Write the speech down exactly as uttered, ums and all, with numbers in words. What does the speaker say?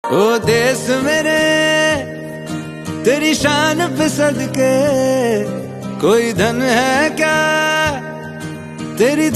ओ देश मेरे तेरी शान पे सदके, कोई धन है क्या तेरी